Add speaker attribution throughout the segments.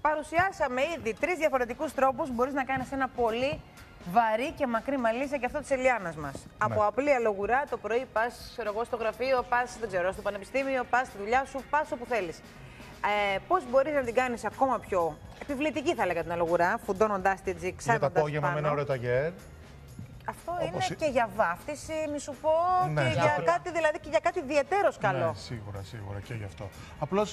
Speaker 1: Παρουσιάσαμε ήδη 3 διαφορετικούς τρόπους που μπορείς να κάνεις ένα πολύ βαρύ και μακρύ μαλλί σαν και αυτό της Ελιάνας μας. Ναι. Από απλή αλογουρά, το πρωί πας στο γραφείο, πας δεν ξέρω, στο πανεπιστήμιο, πας στη δουλειά σου, πας όπου θέλεις. Πώς μπορείς να την κάνεις ακόμα πιο επιβλητική, θα έλεγα, την αλογουρά, φουντώνοντάς την έτσι, ξάνοντας
Speaker 2: για το απόγευμα με ένα ωραίο ταγέρ.
Speaker 1: Αυτό είναι και για βάφτιση, μη σου πω, ναι, και για κάτι, δηλαδή, και για κάτι ιδιαιτέρως καλό.
Speaker 2: Ναι, σίγουρα και γι' αυτό. Απλώς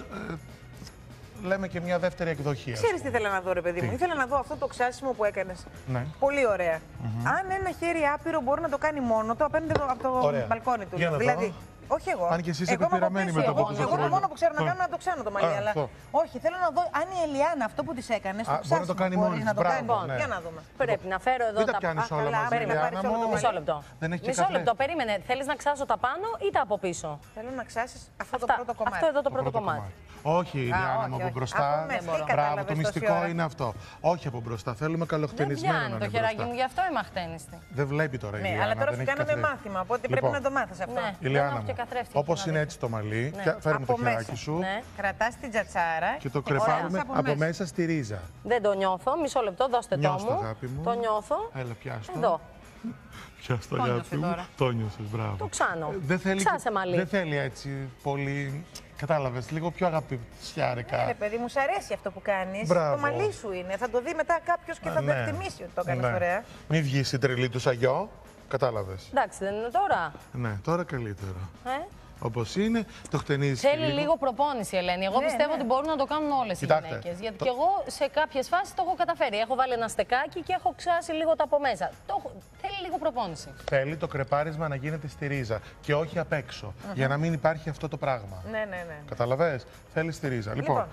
Speaker 2: λέμε και μια δεύτερη εκδοχή.
Speaker 1: Ξέρεις τι ήθελα να δω, ρε παιδί μου. Ήθελα να δω αυτό το ξάσιμο που έκανες. Ναι. Πολύ ωραία. Αν ένα χέρι άπειρο μπορεί να το κάνει μόνο του απέναντι από το μπαλκόνι του. Δηλαδή, όχι εγώ.
Speaker 2: Αν και εσείς είστε πειραμένοι με το που σας
Speaker 1: εγώ μόνο που ξέρω να κάνω να το ξέρω το μαλλί. Αλλά όχι, θέλω να δω αν η Ελιάνα αυτό που της έκανες.
Speaker 2: Μπορεί να το κάνει μόνη της.
Speaker 1: Για να δούμε.
Speaker 3: Πρέπει να φέρω εδώ τα
Speaker 2: πιάνεις όλα μαζί.
Speaker 3: Μισό λεπτό. Μισό λεπτό, περίμενε. Θέλεις να ξάσω τα πάνω ή τα από πίσω?
Speaker 1: Θέλω να ξάσεις αυτό το πρώτο κομμάτι.
Speaker 3: Αυτό εδώ το πρώτο κομμάτι.
Speaker 2: Όχι, Ιλιάνα μου, από μπροστά. Μπράβο, το μυστικό είναι αυτό. Όχι από μπροστά. Θέλουμε καλοχτενισμένο.
Speaker 3: Δεν πιάνει το χεράκι μου, γι' αυτό είμαι αχτένιστη.
Speaker 2: Δεν βλέπει τώρα η Ιλιάνα.
Speaker 1: Ναι, αλλά τώρα σου κάναμε μάθημα, οπότε πρέπει να το μάθεις αυτό.
Speaker 2: Ιλιάνα μου, όπως είναι έτσι το μαλλί, φέρνουμε το χεράκι σου.
Speaker 1: Κρατάς την τζατσάρα
Speaker 2: και το κρεπάρουμε από μέσα στη ρίζα.
Speaker 3: Δεν το νιώθω, μισό λεπτό, δώστε το μου. Το νιώθω.
Speaker 2: Έλα, πιάστο.
Speaker 3: Εδώ.
Speaker 2: Πιάστο, αγάπη μου. Το νιώσες, μπράβο.
Speaker 3: Το ξάνω.
Speaker 2: Δεν θέλει έτσι πολύ. Κατάλαβες, λίγο πιο αγαπησιάρικα.
Speaker 1: Ναι, παιδί μου, σ' αρέσει αυτό που κάνεις. Το μαλλί σου είναι. Θα το δει μετά κάποιος και θα το εκτιμήσει ότι το έκανες ωραία.
Speaker 2: Μην βγεις η τρελή του σαγιό. Κατάλαβες.
Speaker 3: Εντάξει, δεν είναι τώρα.
Speaker 2: Ναι, τώρα καλύτερα. Όπως είναι, το χτενίζεις.
Speaker 3: Θέλει λίγο προπόνηση, Ελένη. Εγώ πιστεύω ότι μπορούν να το κάνουν όλες οι γυναίκες. Γιατί και εγώ σε κάποιες φάσεις το έχω καταφέρει. Έχω βάλει ένα στεκάκι και έχω ξάσει λίγο τα από μέσα. Θέλει λίγο προπόνηση.
Speaker 2: Θέλει το κρεπάρισμα να γίνεται στη ρίζα και όχι απ' έξω. Για να μην υπάρχει αυτό το πράγμα.
Speaker 1: Ναι.
Speaker 2: Καταλαβες. Θέλει στη ρίζα. Λοιπόν,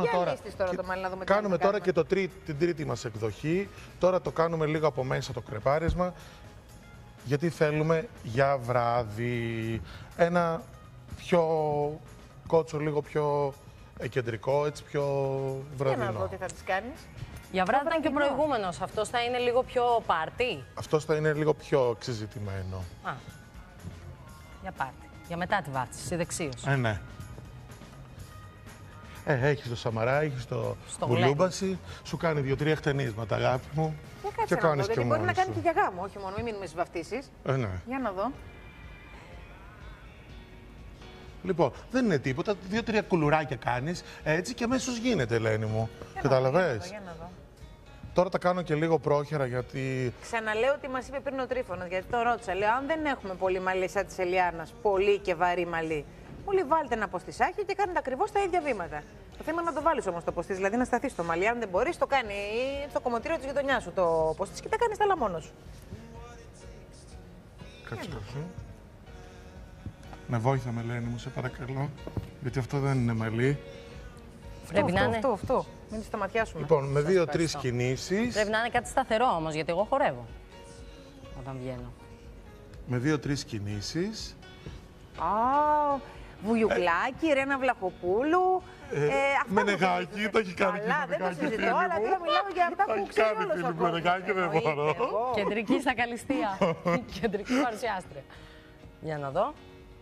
Speaker 2: κάνουμε τώρα και την τρίτη μας εκδοχή. Τώρα το κάνουμε λίγο από μέσα το κρεπάρισμα. Γιατί θέλουμε για βράδυ ένα πιο κότσο, λίγο πιο κεντρικό, έτσι πιο βραδινό.
Speaker 1: Για να δω τι θα τις κάνεις.
Speaker 3: Για βράδυ ήταν και ο προηγούμενος. Αυτός θα είναι λίγο πιο πάρτι.
Speaker 2: Αυτός θα είναι λίγο πιο εξεζητημένο.
Speaker 3: Για πάρτι. Για μετά τη βάφτιση, δεξίως.
Speaker 2: Ναι. Έχεις το Σαμαρά, έχεις το Μπουλούμπαση, σου κάνει 2-3 χτενίσματα, αγάπη μου.
Speaker 1: Και κάνεις και μπορεί να κάνει και για γάμο, όχι μόνο, μην μείνουμε στις βαφτίσεις.
Speaker 2: Ναι.
Speaker 1: Για να δω.
Speaker 2: Λοιπόν, δεν είναι τίποτα, 2-3 κουλουράκια κάνεις, έτσι και αμέσως γίνεται, Ελένη μου. Καταλαβες.
Speaker 1: Για να δω.
Speaker 2: Τώρα τα κάνω και λίγο πρόχερα γιατί.
Speaker 1: Ξαναλέω ότι μας είπε πριν ο Τρίφωνας, γιατί το ρώτησα. Λέω, αν δεν έχουμε πολύ μαλλί σαν της Ελιάνας, πολύ και βαρύ μαλλί, όλοι βάλτε ένα ποστισάκι και κάνετε ακριβώς τα ίδια βήματα. Το θέμα είναι να το βάλεις όμως το ποστί, δηλαδή να σταθείς στο μαλλί. Αν δεν μπορείς, το κάνει στο κομμωτήριο της γειτονιάς σου το ποστί και τα κάνεις τα άλλα μόνος σου.
Speaker 2: Κάτσε. Με βόηθα, με Ελένη μου, σε παρακαλώ. Γιατί αυτό δεν είναι μαλλί.
Speaker 3: Πρέπει να είναι.
Speaker 1: Αυτό. Μην τη σταματιάσουμε.
Speaker 2: Λοιπόν, με 2-3 κινήσεις.
Speaker 3: Πρέπει να είναι κάτι σταθερό όμως, γιατί εγώ χορεύω όταν βγαίνω.
Speaker 2: Με 2-3 κινήσεις.
Speaker 1: Βουγιουκλάκι, Ρένα Βλαχοπούλου.
Speaker 2: Μενεγάκι, το έχει κάνει.
Speaker 1: Καλά, δεν το συζητώ, αλλά τώρα μιλάω για αυτά που ξέρει όλος ο κόσμος.
Speaker 2: Μενεγάκι δεν μπορώ.
Speaker 3: Κεντρική στα Καλυστία. Κεντρική παρουσιάστρια. Για να δω.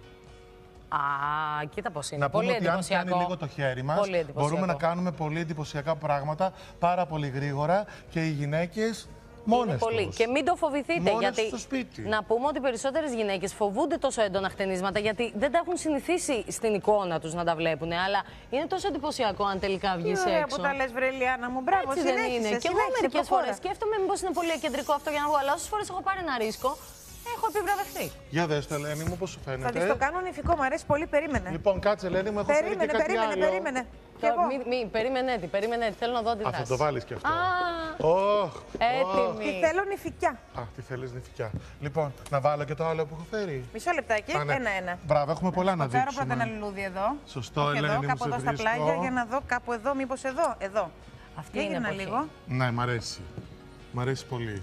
Speaker 3: Κοίτα πώς είναι.
Speaker 2: Να
Speaker 3: πολύ
Speaker 2: πούμε ότι αν
Speaker 3: εντυπωσιακό.
Speaker 2: κάνει λίγο το χέρι μας, μπορούμε να κάνουμε πολύ εντυπωσιακά πράγματα πάρα πολύ γρήγορα και οι γυναίκες μόνες τους.
Speaker 3: Και μην το φοβηθείτε,
Speaker 2: μόνες
Speaker 3: γιατί
Speaker 2: στο σπίτι.
Speaker 3: να πούμε ότι οι περισσότερες γυναίκες φοβούνται τόσο έντονα χτενίσματα, γιατί δεν τα έχουν συνηθίσει στην εικόνα τους να τα βλέπουν. Αλλά είναι τόσο εντυπωσιακό αν τελικά βγεις έξω.
Speaker 1: Που τα λες, βρε Ελιάνα μου, μπράβο,
Speaker 3: έτσι δεν είναι. Και εγώ μερικές φορές σκέφτομαι μήπως είναι πολύ κεντρικό αυτό για να βγω, αλλά όσες φορές έχω πάρει ένα ρίσκο. Έχω επιβραβευτεί.
Speaker 2: Για δες το, Ελένη μου, πώς σου φαίνεται.
Speaker 1: Θα της το κάνω νηφικό, μου αρέσει πολύ, περίμενε.
Speaker 2: Λοιπόν, κάτσε, Ελένη μου, έχω φέρει και κάτι άλλο.
Speaker 1: Περίμενε.
Speaker 3: Περίμενε, θέλω να δω τη δράση.
Speaker 2: Θα το βάλεις και αυτό.
Speaker 3: Έτοιμη.
Speaker 1: Τι θέλω νηφικιά.
Speaker 2: Τι θέλεις νηφικιά. Λοιπόν, να βάλω και το άλλο που έχω φέρει.
Speaker 1: Μισό λεπτάκι, ένα-ένα.
Speaker 2: Μπράβο, έχουμε πολλά να δείξουμε.
Speaker 1: Θέλω πρώτα ένα λουλούδι εδώ.
Speaker 2: Σωστό, Ελένη μου,
Speaker 1: κάπου εδώ στα πλάγια, για να δω κάπου εδώ, μήπως εδώ.
Speaker 3: Αυτή είναι
Speaker 1: λίγο.
Speaker 2: Ναι, μ' αρέσει. Μ' αρέσει πολύ.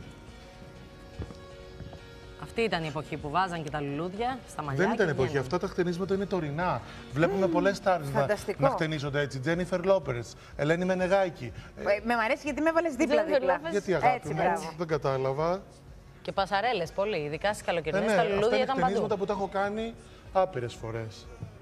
Speaker 3: Αυτή ήταν η εποχή που βάζαν και τα λουλούδια στα μαλλιά.
Speaker 2: Δεν ήταν εποχή. Αυτά τα χτενίσματα είναι τωρινά. Βλέπουμε πολλές στάρες να χτενίζονται έτσι. Τζένιφερ Λόπερς, Ελένη Μενεγάκη.
Speaker 1: Με αρέσει γιατί με έβαλες δίπλα-δίπλα.
Speaker 2: Γιατί, αγάπη μου, δεν κατάλαβα.
Speaker 3: Και πασαρέλες πολύ, ειδικά στις καλοκαιρινές. Τα λουλούδια ήταν παντού.
Speaker 2: Χτενίσματα που τα έχω κάνει άπειρες φορές.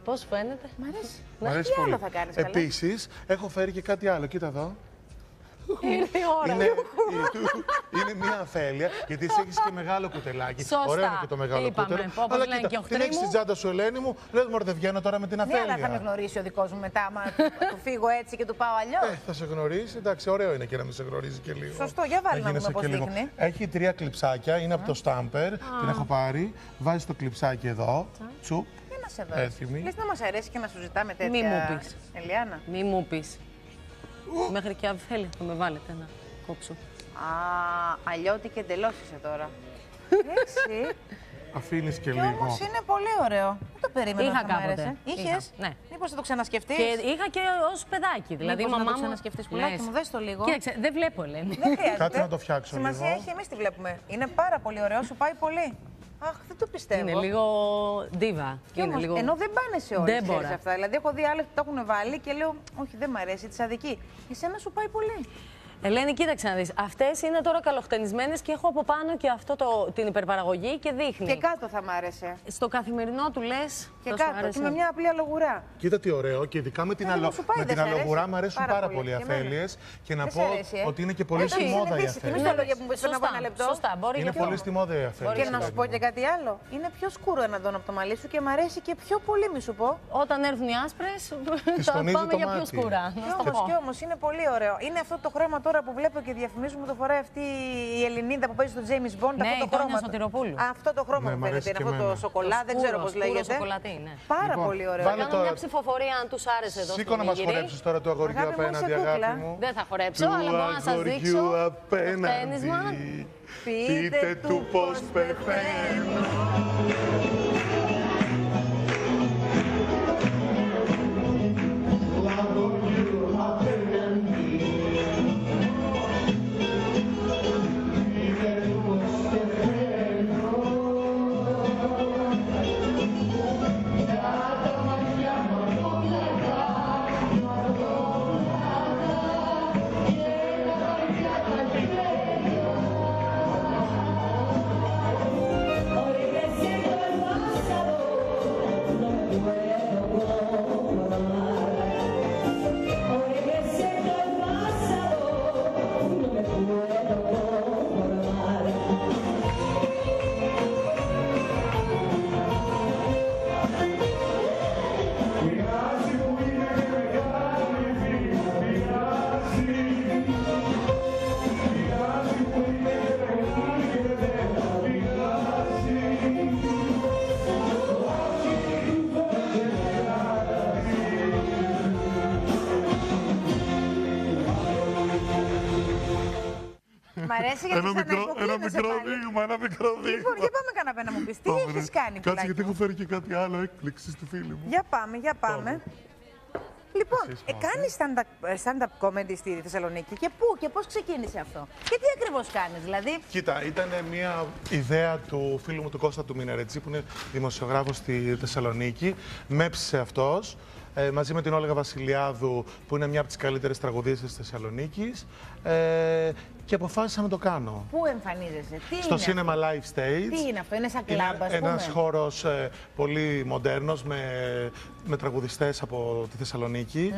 Speaker 3: Πώς φαίνεται?
Speaker 1: Μ' αρέσει.
Speaker 2: Μ' αρέσει πολύ.
Speaker 1: Άλλο θα κάνεις,
Speaker 2: Επίσης, έχω φέρει και κάτι άλλο. Κοίτα εδώ.
Speaker 3: Ήρθε η ώρα.
Speaker 2: Είναι μια αφέλεια, γιατί εσύ έχεις και μεγάλο κουτελάκι.
Speaker 3: Σωστά.
Speaker 2: Ωραίο είναι και το μεγάλο κούτελο.
Speaker 3: Αλλά
Speaker 2: κοίτα, την έχεις στην τσάντα σου, Ελένη μου. Λες, μωρέ, δεν βγαίνω τώρα με την αφέλεια.
Speaker 1: Ναι, αλλά θα με γνωρίσει ο δικός μου μετά, άμα του φύγω έτσι και του πάω αλλιώς.
Speaker 2: Θα σε γνωρίσει, εντάξει, ωραίο είναι και να με σε γνωρίζει και λίγο.
Speaker 1: Σωστό, για βάλει να δούμε πώς δείχνει.
Speaker 2: Έχει 3 κλιψάκια, είναι από το Stamper, την έχω πάρει. Βάζεις το κλιψάκι εδώ, τσουπ. Έθιμη.
Speaker 1: Λες να μας αρέσει και να σου ζητάμε τέτοια.
Speaker 3: Μη μου πεις.
Speaker 1: Ελιάνα.
Speaker 3: Μη μου πεις. Μέχρι και αφέλεια θα με βάλετε να κόψω.
Speaker 1: Αλλιώτικη εντελώς είσαι τώρα. Έτσι.
Speaker 2: Αφήνεις και
Speaker 1: Και
Speaker 2: λίγο.
Speaker 1: όμως είναι πολύ ωραίο. Δεν το περίμενα
Speaker 3: Είχα
Speaker 1: να μου άρεσε.
Speaker 3: κάποτε.
Speaker 1: Είχες?
Speaker 3: Ναι.
Speaker 1: Μήπως θα το ξανασκεφτείς?
Speaker 3: Και είχα και ως παιδάκι. Δηλαδή, η
Speaker 1: Μήπως να
Speaker 3: μαμά
Speaker 1: το
Speaker 3: μου.
Speaker 1: ξανασκεφτείς, πουλάκι μου, δες το λίγο.
Speaker 3: Κοίταξε, δεν βλέπω, Ελένη.
Speaker 1: Δεν χρειάζεται.
Speaker 2: Κάτι να το φτιάξω
Speaker 1: Σημασία
Speaker 2: λίγο.
Speaker 1: έχει, εμείς τη βλέπουμε. Είναι πάρα πολύ ωραίο, σου πάει πολύ. Αχ, δεν το πιστεύω.
Speaker 3: Είναι λίγο ντίβα.
Speaker 1: Και όμως, ενώ δεν πάνε σε όλες,
Speaker 3: Ντέμπορα.
Speaker 1: ξέρεις αυτά. Δηλαδή, έχω δει άλλες που το έχουν βάλει και λέω, όχι, δεν μ' αρέσει, της αδική. Εσένα σου πάει πολύ.
Speaker 3: Ελένη, κοίταξε να δεις. Αυτές είναι τώρα καλοχτενισμένες και έχω από πάνω και αυτό την υπερπαραγωγή και δείχνει.
Speaker 1: Και κάτω θα μ' άρεσε.
Speaker 3: Στο καθημερινό του λες.
Speaker 1: Και
Speaker 3: θα σου
Speaker 1: κάτω.
Speaker 3: άρεσε.
Speaker 1: Και με μια απλή αλογουρά.
Speaker 2: Κοίτα τι ωραίο, και ειδικά με την,
Speaker 1: μου σου πάει, δεν σ' αρέσει?
Speaker 2: αλογουρά μου αρέσουν πάρα πολύ οι
Speaker 1: Και εμένα.
Speaker 2: αφέλειες. Και να
Speaker 1: Δεν σ'
Speaker 2: πω
Speaker 1: αρέσει,
Speaker 2: ότι είναι και πολύ
Speaker 1: Εντάξει,
Speaker 2: στη μόδα οι
Speaker 1: συνηθίσει. Θυμίσου
Speaker 2: αφέλειες.
Speaker 1: τα λόγια που μου πες πριν από ένα λεπτό.
Speaker 3: Σωστά, μπορεί
Speaker 2: Είναι
Speaker 3: και
Speaker 2: πολύ
Speaker 3: αυτό.
Speaker 2: στη μόδα οι αφέλειες.
Speaker 1: Και να σου πω και κάτι άλλο. Είναι πιο σκούρο εναντών από το μαλλί σου και μ' αρέσει και πιο πολύ, μη σου πω.
Speaker 3: Όταν έρθουν οι άσπρες,
Speaker 2: Τις
Speaker 3: θα
Speaker 2: τονίζει
Speaker 3: πάμε
Speaker 2: το
Speaker 3: για πιο
Speaker 2: μάτι.
Speaker 3: σκούρα. Να στο πω.
Speaker 1: Και όμως είναι πολύ ωραίο. Είναι αυτό το χρώμα τώρα που βλέπω και διαφημίζουμε το φοράει αυτή η Ελληνίδα που παίζει στο James Bond.
Speaker 3: Ναι,
Speaker 1: αυτό
Speaker 3: η
Speaker 1: το
Speaker 3: Τόνια
Speaker 1: χρώμα.
Speaker 3: Σωτηροπούλου.
Speaker 1: Αυτό το χρώμα
Speaker 2: Ναι,
Speaker 1: μου
Speaker 2: μ' αρέσει
Speaker 1: φαίνεται. Είναι
Speaker 2: και
Speaker 1: αυτό το
Speaker 2: εμένα.
Speaker 1: σοκολά, δεν ξέρω πώς λέγεται.
Speaker 3: Σοκολατή, ναι.
Speaker 1: Πάρα
Speaker 2: Λοιπόν,
Speaker 1: πολύ ωραίο.
Speaker 2: βάλε
Speaker 3: Κάνω
Speaker 2: τώρα-
Speaker 3: μια ψηφοφορία αν τους άρεσε εδώ
Speaker 2: Σήκω
Speaker 3: στο
Speaker 2: να μας
Speaker 3: Μίγυρη.
Speaker 2: χορέψεις τώρα του αγοριού
Speaker 1: Αγάπη μου,
Speaker 2: απέναντι,
Speaker 1: είσαι κούκλα.
Speaker 2: αγάπη μου.
Speaker 3: Δεν θα χορέψω,
Speaker 2: Του
Speaker 3: αλλά μπορώ να σας
Speaker 2: αγοριού
Speaker 3: δείξω το
Speaker 2: απέναντι.
Speaker 3: χτένισμα.
Speaker 2: Πείτε του πώς πεθαίνω.
Speaker 1: Μ' αρέσει γιατί σαν
Speaker 2: Ένα μικρό δείγμα, ένα μικρό δείγμα.
Speaker 1: Λοιπόν, για πάμε κανένα να μου πεις, τι έχεις κάνει,
Speaker 2: Κάτσε,
Speaker 1: πουλάκι
Speaker 2: γιατί
Speaker 1: μου?
Speaker 2: έχω φέρει και κάτι άλλο έκπληξη στη φίλη μου.
Speaker 1: Για πάμε, για πάμε. Λοιπόν,
Speaker 2: Εσείς πάτε.
Speaker 1: κάνεις stand-up comedy στη Θεσσαλονίκη και πού και πώς ξεκίνησε αυτό? Και τι ακριβώς κάνεις, δηλαδή?
Speaker 2: Κοίτα, ήταν μια ιδέα του φίλου μου του Κώστα του Μινερετζή, που είναι δημοσιογράφος στη Θεσσαλονίκη. Με έψησε αυτός, μαζί με την Όλγα Βασιλιάδου, που είναι μια από τις καλύτερες τραγουδίστρες της Θεσσαλονίκης. Και αποφάσισα να το κάνω.
Speaker 1: Πού εμφανίζεσαι, τι
Speaker 2: Στο
Speaker 1: είναι
Speaker 2: Cinema
Speaker 1: αυτό?
Speaker 2: Live Stage.
Speaker 1: Τι είναι αυτό, είναι σαν κλαμπ, ας πούμε?
Speaker 2: Ένας χώρος πολύ μοντέρνος, με τραγουδιστές από τη Θεσσαλονίκη.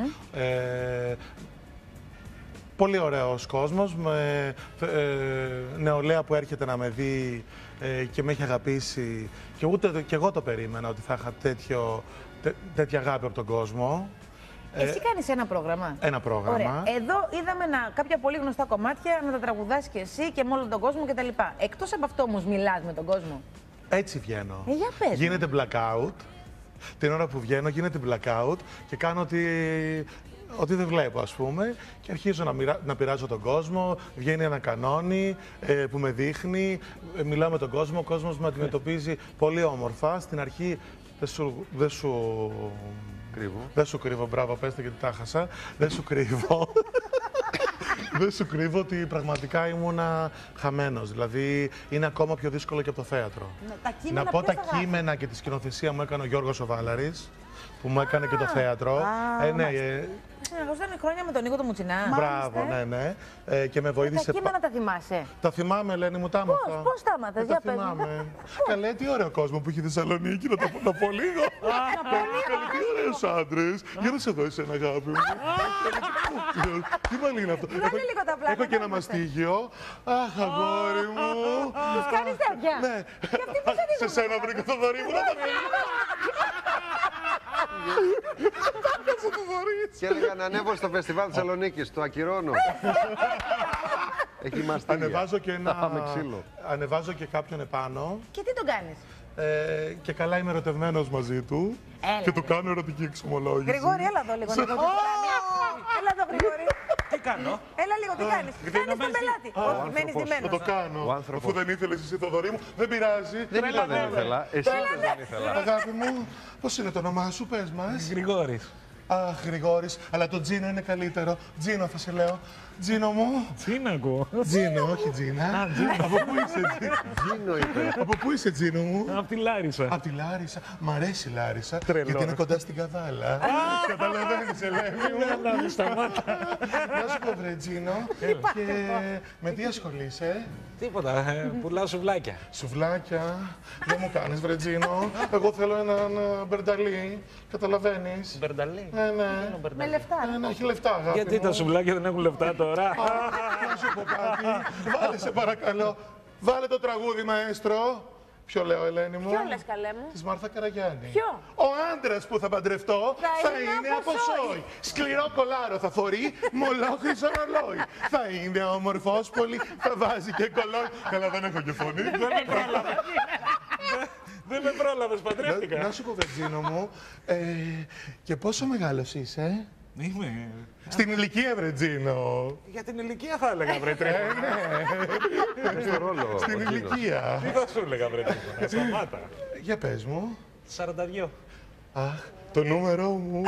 Speaker 2: Πολύ ωραίος κόσμος, με νεολαία που έρχεται να με δει και με έχει αγαπήσει. Και ούτε και εγώ το περίμενα ότι θα είχα τέτοια αγάπη από τον κόσμο.
Speaker 1: Εσύ κάνεις ένα πρόγραμμα.
Speaker 2: Ένα πρόγραμμα.
Speaker 1: Ωραία. Εδώ είδαμε κάποια πολύ γνωστά κομμάτια να τα τραγουδάς και εσύ και με όλο τον κόσμο κτλ. Εκτός από αυτό όμως μιλάς με τον κόσμο?
Speaker 2: Έτσι βγαίνω.
Speaker 1: Για πες.
Speaker 2: Γίνεται blackout. Την ώρα που βγαίνω γίνεται blackout και κάνω ότι δεν βλέπω, ας πούμε, και αρχίζω να πειράζω τον κόσμο. Βγαίνει ένα κανόνι που με δείχνει, μιλάω με τον κόσμο, ο κόσμος με αντιμετωπίζει πολύ όμορφα. Στην αρχή δεν σου κρύβω, μπράβο, πέστε γιατί τα χάσα. Δεν σου κρύβω. Δεν σου κρύβω ότι πραγματικά ήμουνα χαμένος. Δηλαδή, είναι ακόμα πιο δύσκολο και από το θέατρο.
Speaker 1: Να
Speaker 2: πω τα κείμενα και τη σκηνοθεσία μου έκανε ο Γιώργος ο Βάλαρης, που μου έκανε και το θέατρο.
Speaker 1: Συνεργαζόταν χρόνια με τον Νίκο του Μουτσινά.
Speaker 2: Μπράβο, ναι. Και με βοήθησε.
Speaker 1: Τα κείμενα τα θυμάσαι?
Speaker 2: Τα θυμάμαι, Ελένη μου, τα άμαθα.
Speaker 1: Πώς τα άμαθες, για πες μου.
Speaker 2: Καλέ, τι ωραίο κόσμο που έχει η Θεσσαλονίκη, να πω λίγο. Τι ωραίους άντρες. Για να σε δω εσένα, αγάπη μου. Τι μαλλί είναι αυτό. Έχω και ένα μαστίγιο. Αχ, αγόρι μου.
Speaker 1: Τους κάνεις τέτοια?
Speaker 2: Ναι. Σε σένα βρήκα το δωρή μου να τα
Speaker 4: Και έλεγα να ανέβω στο φεστιβάλ Θεσσαλονίκης, το ακυρώνω. Έχει μαστίγια.
Speaker 2: Ανεβάζω και κάποιον επάνω.
Speaker 1: Και τι τον κάνεις?
Speaker 2: Και καλά είμαι ερωτευμένος μαζί του. Και του κάνω ερωτική εξομολόγηση.
Speaker 1: Γρηγόρη, έλα εδώ λίγο. Έλα εδώ, Γρηγόρη.
Speaker 5: Τι κάνω?
Speaker 1: Έλα λίγο, τι κάνεις? Κάνεις τον πελάτη. Όχι, μένεις ντυμένος.
Speaker 2: Θα το κάνω. Αφού δεν ήθελες εσύ το δωρή μου, δεν πειράζει.
Speaker 4: Δεν ήθελα. Εσύ δεν ήθελα.
Speaker 2: Αγάπη μου, πώς είναι το όνομά σου, πες μας.
Speaker 5: Γρηγόρης.
Speaker 2: Αχ, Γρηγόρης, αλλά το Τζίνο είναι καλύτερο. Τζίνο θα σε λέω. Τζίνο μου.
Speaker 5: Τζίνο ακούω.
Speaker 2: Τζίνο, όχι Τζίνα. Από πού είσαι,
Speaker 4: Τζίνο είπε.
Speaker 2: Από πού είσαι, Τζίνο μου?
Speaker 5: Από τη Λάρισα.
Speaker 2: Από τη Λάρισα. Μ' αρέσει η Λάρισα.
Speaker 5: Τρελό.
Speaker 2: Γιατί είναι κοντά στην Καβάλα. Καταλαβαίνεις, Ελένη μου.
Speaker 5: Να σταμάτα.
Speaker 2: Να σου πω, βρε Τζίνο. Και με τι ασχολείσαι?
Speaker 5: Τίποτα. Πουλάω σουβλάκια.
Speaker 2: Σουβλάκια. Δεν μου κάνεις, βρε Τζίνο. Εγώ θέλω έναν μπερνταλί. Καταλαβαίνεις.
Speaker 5: Μπερνταλί.
Speaker 2: Ναι.
Speaker 1: Με λεφτά.
Speaker 2: Ναι, έχει λεφτά, αγάπη
Speaker 5: Γιατί
Speaker 2: μου.
Speaker 5: τα σουβλάκια δεν έχουν λεφτά τώρα?
Speaker 2: Να σου πω κάτι. Βάλε, σε παρακαλώ. Βάλε το τραγούδι, μαέστρο. Ποιο λέω, Ελένη μου?
Speaker 1: Ποιο λες, καλέ μου?
Speaker 2: Της Μάρθα Καραγιάννη.
Speaker 1: Ποιο?
Speaker 2: Ο άντρας που θα παντρευτώ θα είναι από σόι. Σκληρό κολάρο θα φορεί, μολόχρυσο ρολόι. Θα είναι όμορφος πολύ, θα βάζει και κολόι. Καλά, δεν έχω και φωνή.
Speaker 5: Δεν με πρόλαβες, παντρεύτηκα.
Speaker 2: Να σου πω, Βερτζίνο μου, και πόσο μεγάλος είσαι?
Speaker 5: Είμαι.
Speaker 2: Στην ηλικία, Βρετζίνο.
Speaker 5: Για την ηλικία θα έλεγα, βρε τρέχω.
Speaker 4: Στο ρόλο.
Speaker 2: Στην ηλικία.
Speaker 5: Τι θα σου έλεγα, βρε τρέχω. Σταμάτα.
Speaker 2: Για πες μου.
Speaker 5: 42.
Speaker 2: Αχ, το νούμερό μου.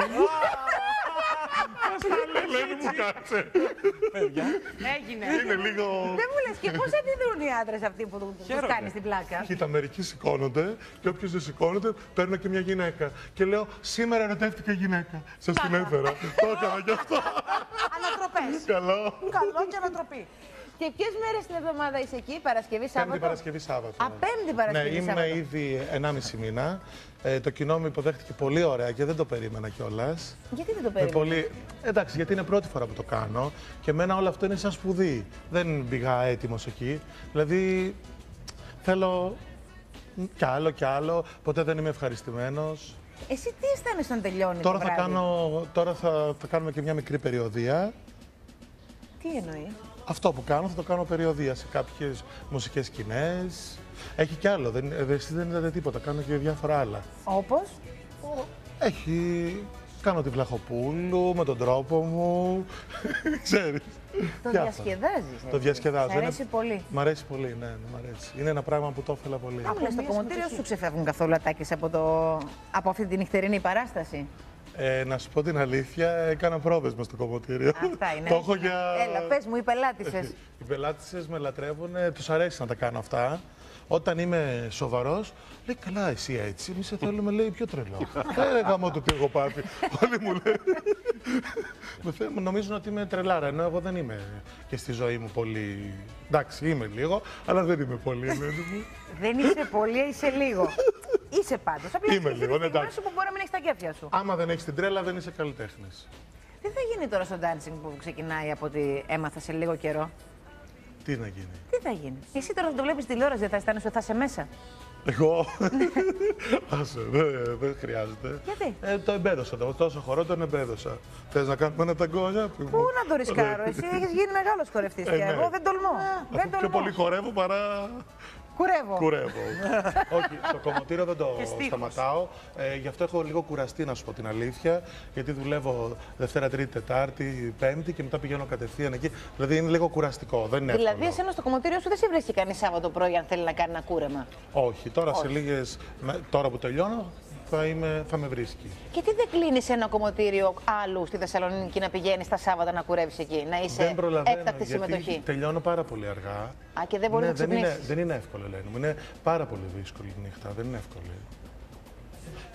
Speaker 2: Ελένη μου, κάτσε.
Speaker 5: Παιδιά.
Speaker 1: Έγινε.
Speaker 2: Είναι λίγο...
Speaker 1: Δεν μου λες, και πώς αντιδρούν οι άντρες αυτοί που τους κάνεις την πλάκα?
Speaker 2: Κοίτα, μερικοί σηκώνονται και όποιος δεν σηκώνεται παίρνω και μια γυναίκα. Και λέω, σήμερα ερωτεύτηκα γυναίκα. Σας την έφερα. Το έκανα κι αυτό.
Speaker 1: Ανατροπές.
Speaker 2: Καλό.
Speaker 1: Καλό και ανατροπή. Και ποιες μέρες την εβδομάδα είσαι εκεί, Παρασκευή, Σάββατο?
Speaker 2: Πέμπτη Παρασκευή Σάββατο.
Speaker 1: Α, Πέμπτη Παρασκευή
Speaker 2: Ναι,
Speaker 1: Σάββατο.
Speaker 2: είμαι ήδη 1,5 μήνα. Το κοινό με υποδέχτηκε πολύ ωραία και δεν το περίμενα κιόλας.
Speaker 1: Γιατί δεν το περίμενα?
Speaker 2: Εντάξει, γιατί είναι πρώτη φορά που το κάνω και εμένα όλο αυτό είναι σαν σπουδή. Δεν πήγα έτοιμος εκεί. Δηλαδή, θέλω κι άλλο, ποτέ δεν είμαι ευχαριστημένος.
Speaker 1: Εσύ τι αισθάνεσαι όταν τελειώνει
Speaker 2: Τώρα,
Speaker 1: το βράδυ?
Speaker 2: τώρα θα κάνουμε και μια μικρή περιοδία.
Speaker 1: Τι εννοεί?
Speaker 2: Αυτό που κάνω θα το κάνω περιοδία σε κάποιες μουσικές σκηνές. Έχει κι άλλο, εσείς δεν είδατε τίποτα, κάνω και διάφορα άλλα.
Speaker 1: Όπως?
Speaker 2: Κάνω τη Βλαχοπούλου με τον τρόπο μου, ξέρεις.
Speaker 1: Το διασκεδάζεις?
Speaker 2: Το διασκεδάζω.
Speaker 1: Σ' αρέσει πολύ?
Speaker 2: Μ' αρέσει πολύ, ναι, μ' αρέσει. Είναι ένα πράγμα που το ήθελα πολύ.
Speaker 1: Άκουλες, στο κομμωτήριο σου ξεφεύγουν καθόλου ατάκες από αυτή τη νυχτερινή παράσταση?
Speaker 2: Να σου πω την αλήθεια, έκανα πρόβες μες στο κομμωτήριο.
Speaker 1: Αυτά είναι.
Speaker 2: Το έχω για...
Speaker 1: Έλα, πες μου, οι πελάτησες.
Speaker 2: Οι πελάτησες με λατρεύουν, τους αρέσει να τα κάνω αυτά. Όταν είμαι σοβαρός, λέει καλά εσύ έτσι, εμείς σε θέλουμε λέει πιο τρελό. Γαμώ το τι έχω πάθει. Όλοι μου λένε. Νομίζουν ότι είμαι τρελάρα, ενώ εγώ δεν είμαι και στη ζωή μου πολύ... Εντάξει, είμαι λίγο, αλλά δεν είμαι πολύ, Ελένη μου.
Speaker 1: Δεν είσαι πολύ, είσαι λίγο. Είσαι πάντως. Απλά
Speaker 2: Είμαι
Speaker 1: έχεις
Speaker 2: λίγο,
Speaker 1: τη
Speaker 2: εντάξει.
Speaker 1: σου που μπορεί να μην έχεις τα κέφια σου.
Speaker 2: Άμα δεν έχεις την τρέλα, δεν είσαι καλλιτέχνης.
Speaker 1: Τι θα γίνει τώρα στο dancing που ξεκινάει από ό,τι έμαθα σε λίγο καιρό?
Speaker 2: Τι να γίνει?
Speaker 1: Τι θα γίνει? Εσύ τώρα θα το βλέπεις τηλεόραση, δεν θα αισθάνεσαι ότι θα είσαι μέσα?
Speaker 2: Εγώ. Άσε, δεν χρειάζεται.
Speaker 1: Γιατί?
Speaker 2: Το εμπέδωσα. Τόσο χορό τον εμπέδωσα. Θες να κάνουμε ένα ταγκόνια?
Speaker 1: Πού να το ρισκάρω? Εσύ έχεις γίνει μεγάλος χορευτής και εγώ δεν τολμώ. Δεν
Speaker 2: Πιο πολύ χορεύω παρά.
Speaker 1: Κουρεύω.
Speaker 2: Όχι, στο κομμωτήριο δεν το σταματάω. Γι' αυτό έχω λίγο κουραστεί, να σου πω την αλήθεια. Γιατί δουλεύω Δευτέρα, Τρίτη, Τετάρτη, Πέμπτη και μετά πηγαίνω κατευθείαν εκεί. Δηλαδή είναι λίγο κουραστικό. Δεν είναι εύκολο.
Speaker 1: Δηλαδή, εσένα στο κομμωτήριο σου δεν σε βρίσκει κανεί Σάββατο πρωί αν θέλει να κάνει ένα κούρεμα?
Speaker 2: Όχι, τώρα σε λίγες. Τώρα που τελειώνω θα με βρίσκει.
Speaker 1: Και τι δεν κλείνει ένα κομμωτήριο άλλου στη Θεσσαλονίκη να πηγαίνει τα Σάββατα να κουρεύει εκεί, να είσαι έκτακτη συμμετοχή?
Speaker 2: Τελειώνω πάρα πολύ αργά.
Speaker 1: Α, και δεν μπορεί να ξυπνήσεις.
Speaker 2: Δεν είναι εύκολο, Ελένη μου. Είναι πάρα πολύ δύσκολη η νύχτα. Δεν είναι εύκολη.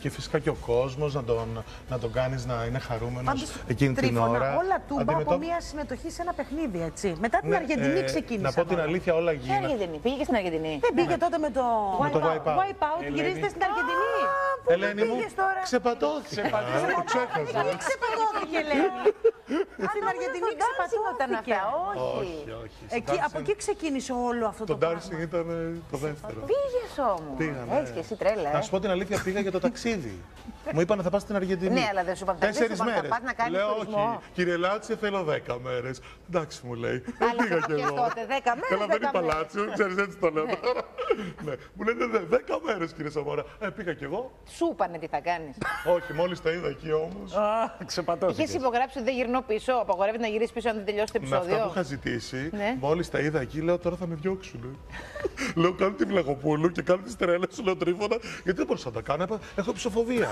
Speaker 2: Και φυσικά και ο κόσμος να τον κάνεις να είναι χαρούμενος εκείνη την
Speaker 6: Τρίφωνα,
Speaker 2: ώρα.
Speaker 6: όλα τούμπα από μια συμμετοχή σε ένα παιχνίδι, έτσι. Μετά την Αργεντινή ξεκίνησε.
Speaker 2: Να πω την αλήθεια, όλα
Speaker 1: Ποια
Speaker 2: γίνανε.
Speaker 1: Αργεντινή, πήγε και στην Αργεντινή.
Speaker 6: Δεν πήγε τότε με το
Speaker 2: Wipeout.
Speaker 6: γυρίζετε στην Αργεντινή.
Speaker 2: Ελένη μου, ξεπατώθηκε. Ξέχασα.
Speaker 6: Ξεπατώθηκε, λέει. Στην Αργεντινή ξεπατώθηκε.
Speaker 1: Όχι.
Speaker 6: Από εκεί ξεκίνησε όλο αυτό το
Speaker 2: Το
Speaker 6: πράγμα.
Speaker 2: dancing ήταν το δεύτερο.
Speaker 1: Πήγες όμως.
Speaker 2: Πήγαμε.
Speaker 1: Έτσι και εσύ τρέλα.
Speaker 2: Να σου πω την αλήθεια, πήγα για το ταξίδι. Μου είπαν θα πας στην Αργεντινή.
Speaker 1: Ναι, αλλά δεν σου είπαν,
Speaker 2: 4
Speaker 1: θα
Speaker 2: μέρες.
Speaker 1: πας να κάνεις
Speaker 2: Λέω
Speaker 1: τουρισμό.
Speaker 2: όχι, κύριε Λάτσιο, θέλω 10 μέρες. Εντάξει, μου λέει.
Speaker 1: Αλλά
Speaker 2: Πήγα
Speaker 1: θα
Speaker 2: κι
Speaker 1: πιες
Speaker 2: εγώ.
Speaker 1: τότε 10 μέρες,
Speaker 2: Καλά, δεν
Speaker 1: 10
Speaker 2: είπα
Speaker 1: μέρες.
Speaker 2: Λάτσιο, ξέρεις, έτσι το λέω τώρα. Ναι. Μου λένε 10 μέρες, κύριε Σαμόρα. Πήγα κι εγώ.
Speaker 1: Σου είπανε τι θα κάνεις.
Speaker 2: Όχι, μόλις τα είδα εκεί όμως.
Speaker 5: Ξεπατώθηκε.
Speaker 1: Είχες υπογράψει ότι δεν γυρνώ πίσω. Απαγορεύεται να γυρίσει πίσω αν δεν τελειώσει το
Speaker 2: Με αυτά που
Speaker 1: επεισόδιο.
Speaker 2: είχα ζητήσει,
Speaker 1: Ναι.
Speaker 2: μόλις τα είδα εκεί, λέω τώρα θα με διώξουν. Λέω κάνω τη Βλαχοπούλου και κάνω τις τρέλες σου, λέω Τρίφωνα, γιατί δεν μπορούσα να τα κάνω, έχω ψοφοβία.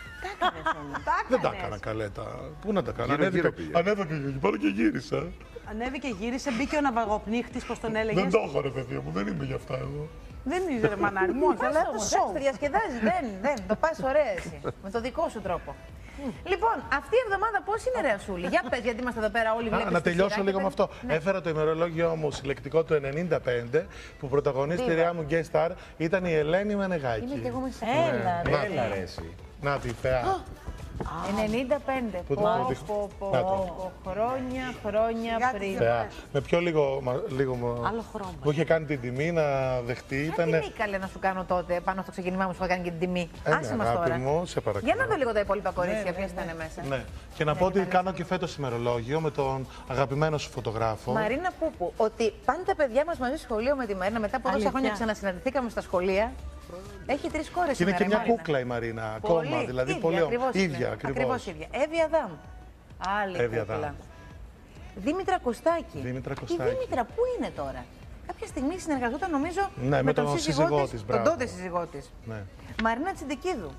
Speaker 2: Δεν τα έκανα καλέτα. Πού να τα κάνω,
Speaker 4: Γύρω πήγε.
Speaker 2: ανέβηκα εκεί πάνω και γύρισα.
Speaker 6: Ανέβηκε, γύρισε, μπήκε ο ναυαγοπνίχτης, πώς τον έλεγες.
Speaker 2: Δεν το έχω ρε παιδί μου, δεν είμαι γι' αυτά εγώ.
Speaker 6: Δεν είσαι ρε μανάρι μου, όχι, αλλά το
Speaker 1: Εντάξει,
Speaker 6: σοου.
Speaker 1: το διασκεδάζει. Δεν. Το πας ωραία εσύ. Με το δικό σου τρόπο. Λοιπόν, αυτή η εβδομάδα πώς είναι, ρε Ασούλη? Για πες, γιατί είμαστε εδώ πέρα όλοι βλέπουμε.
Speaker 2: Να τελειώσω λίγο με αυτό. Έφερα το ημερολόγιο μου συλλεκτικό του 95, που πρωταγωνίστριά μου guest star ήταν η Ελένη Μενεγάκη.
Speaker 1: Είμαι και εγώ μέσα.
Speaker 5: Έλα ρε εσύ.
Speaker 2: Να τη θεά.
Speaker 1: 95.
Speaker 2: Πού το δείχνω? Να το.
Speaker 1: Χρόνια πριν.
Speaker 2: Θεά. Με πιο λίγο
Speaker 6: Άλλο χρώμα.
Speaker 2: που είχε κάνει την τιμή να δεχτεί
Speaker 1: Τι
Speaker 2: ήταν.
Speaker 1: τιμή καλέ να σου κάνω τότε πάνω στο ξεκίνημά μου, σου είχα κάνει και την τιμή. Άσε μας
Speaker 2: αγάπη
Speaker 1: τώρα.
Speaker 2: μου, σε παρακαλώ.
Speaker 1: Για να δω λίγο τα υπόλοιπα κορίτσια, ποιες ήταν μέσα.
Speaker 2: Ναι. Και να πω ότι κάνω και φέτος ημερολόγιο με τον αγαπημένο σου φωτογράφο.
Speaker 1: Μαρίνα Πούπου, ότι πάνε τα παιδιά μας μαζί στο σχολείο με τη Μαρίνα μετά από τόσα
Speaker 6: Αλήθεια.
Speaker 1: χρόνια ξανασυναντηθήκαμε στα σχολεία. Έχει 3 κόρες.
Speaker 2: Και είναι
Speaker 1: σήμερα,
Speaker 2: και μια
Speaker 1: Μαρίνα.
Speaker 2: κούκλα η Μαρίνα,
Speaker 1: Πολύ.
Speaker 2: ακόμα. Δηλαδή
Speaker 1: ίδια,
Speaker 2: πολύ
Speaker 1: ακριβώς
Speaker 2: ίδια,
Speaker 1: είναι.
Speaker 2: ακριβώς.
Speaker 1: Ακριβώς ίδια. Εύη Αδάμ. Άλλη
Speaker 2: Εύη
Speaker 1: κούκλα.
Speaker 2: Αδάμ.
Speaker 1: Δήμητρα Κωστάκη.
Speaker 2: Δήμητρα
Speaker 1: Η
Speaker 2: Κωστάκη.
Speaker 1: Δήμητρα πού είναι τώρα? Κάποια στιγμή συνεργαζόταν νομίζω
Speaker 2: Ναι, με τον σύζυγό της,
Speaker 1: τον
Speaker 2: μπράβο.
Speaker 1: τότε σύζυγό της.
Speaker 2: Ναι.
Speaker 1: Μαρίνα Τσιντικίδου.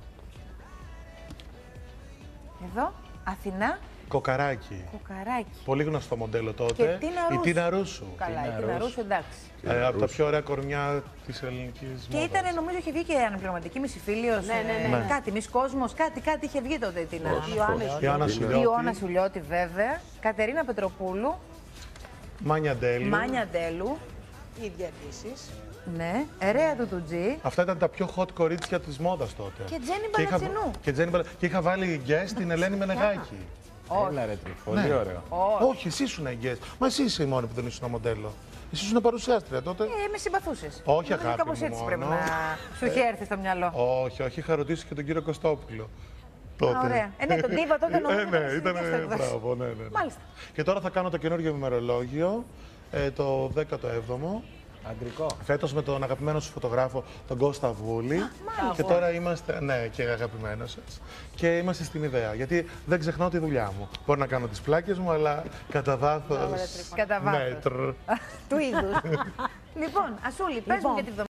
Speaker 1: Εδώ, Αθηνά
Speaker 2: Κοκαράκι.
Speaker 1: Κοκαράκι.
Speaker 2: Πολύ γνωστό μοντέλο τότε.
Speaker 1: Και Τίνα
Speaker 2: Η
Speaker 1: Ρούσου.
Speaker 2: Τίνα Ρούσου.
Speaker 1: Καλά, η Τίνα Ρούσου, εντάξει.
Speaker 2: Από τα πιο ωραία κορμιά της ελληνικής
Speaker 1: Και
Speaker 2: μόδας.
Speaker 1: ήταν, νομίζω, είχε βγει και αναπληρωματική μισηφίλιος.
Speaker 6: Ναι.
Speaker 1: Κάτι, Μις Κόσμος, κάτι είχε βγει τότε η Τίνα.
Speaker 2: Η Άννα
Speaker 1: Η
Speaker 2: Σουλιώτη,
Speaker 1: Ιωάννα Σουλιώτη, βέβαια. Κατερίνα Πετροπούλου.
Speaker 2: Μάνια Ντέλου.
Speaker 1: Μάνια Ντέλου.
Speaker 6: Ίδια επίσης.
Speaker 1: Ναι. Ερέα του Τουτζή.
Speaker 2: Αυτά ήταν τα πιο hot κορίτσια της μόδας τότε.
Speaker 1: Και Τζένι
Speaker 2: είχα-
Speaker 1: Μπαλατσινού.
Speaker 2: και είχα βάλει guest την Ελένη Μενεγάκη.
Speaker 5: Έλα ρε Τρίφωνα. Πολύ ωραίο.
Speaker 2: Όχι, εσύ ήσουν guest. Μα εσύ είσαι η μόνη που δεν ήσουν μοντέλο. Εσύ ήσουν παρουσιάστρια τότε.
Speaker 1: Με συμπαθούσες.
Speaker 2: Όχι,
Speaker 1: Νομίζω
Speaker 2: αγάπη
Speaker 1: κάπως
Speaker 2: μου,
Speaker 1: έτσι πρέπει
Speaker 2: μόνο.
Speaker 1: να σου είχε έρθει στο μυαλό.
Speaker 2: Όχι, είχα ρωτήσει και τον κύριο Κωστόπουλο. Τότε.
Speaker 1: Ωραία. Ναι, τον τύπα τότε νομίζω.
Speaker 2: Ναι,
Speaker 1: ήταν
Speaker 2: ήταν.
Speaker 1: στην εκδόση.
Speaker 2: Μπράβο, ναι.
Speaker 1: Μάλιστα.
Speaker 2: Και τώρα θα κάνω το καινούργιο ημερολόγιο, το 17ο.
Speaker 5: Αντρικό.
Speaker 2: Φέτος με τον αγαπημένο σου φωτογράφο, τον Κώστα Βούλη. Και τώρα είμαστε. Ναι, και αγαπημένο σας. Και είμαστε στην ιδέα. Γιατί δεν ξεχνάω τη δουλειά μου. Μπορώ να κάνω τις πλάκες μου, αλλά κατά βάθος.
Speaker 1: Κατά βάθος.
Speaker 2: μέτρ.
Speaker 1: Του είδους. Λοιπόν, Ασούλη, πες μου
Speaker 6: Λοιπόν.
Speaker 1: για τη βδομάδα.